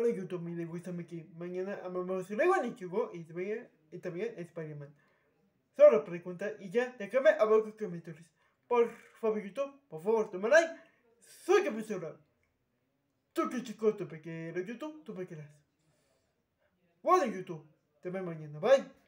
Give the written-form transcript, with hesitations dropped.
Hola YouTube, me gusta aquí. Mañana amamos luego a Nichigo y también Spider-Man. Solo pregunta y ya, déjame abajo en comentarios. Por favor YouTube, por favor, toma like. Soy profesora. Tú que chico, tú pequeño YouTube, tú pequeñas. Bueno YouTube, te vemos mañana, bye.